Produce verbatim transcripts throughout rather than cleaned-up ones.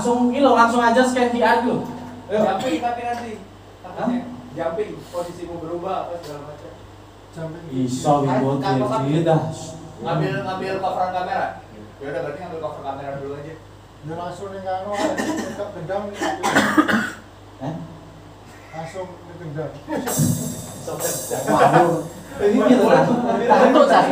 langsung ini loh, langsung aja scan Q R dulu. Jumping tapi nanti takutnya jumping posisimu berubah apa segala macam. Jumping. Bisa buat jadi dah. Ngambil ngambil cover kamera. Ya udah berarti ngambil cover kamera dulu aja. Ya langsung ning anu tetep gendang. Hah? Langsung ning gendang. Sobat. Waduh. Ini gitu lah. Tentu cah.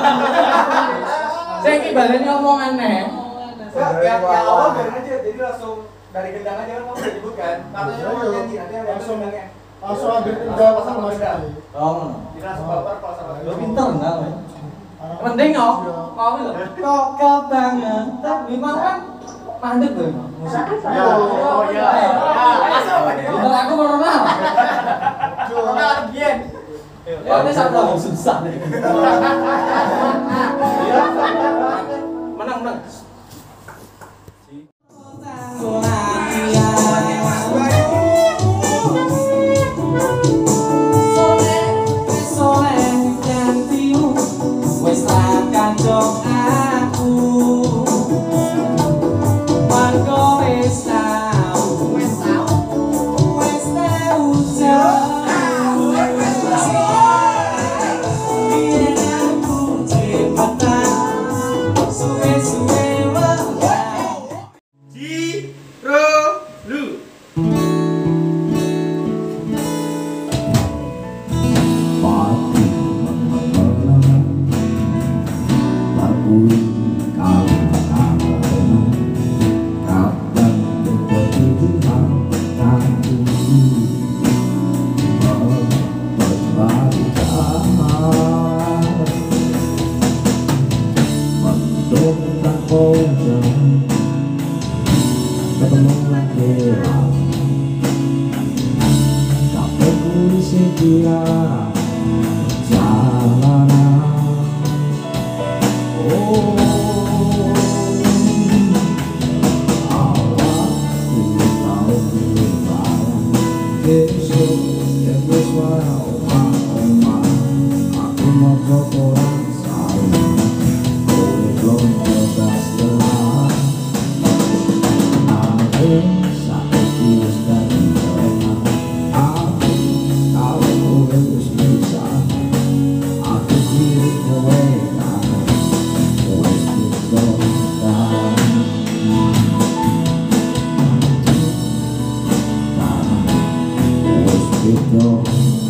Saya ini baleni omongan nih. Yang yang awal biarin aja, jadi langsung dari gendang aja kan kamu udah nyebut kan. Katanya mau nyanyi nanti ada langsung gendangnya. Langsung ambil gendang sama gendang. Oh. Jadi langsung baper kalau sama Lo pinter enggak, men? Mending kok. Mau lho. Kok kebanget. Tapi kan mandek lho, musik. Ya, oh iya. Bener aku normal. Normal biyen. Ya, ini sama susah nih. Menang, menang. Go.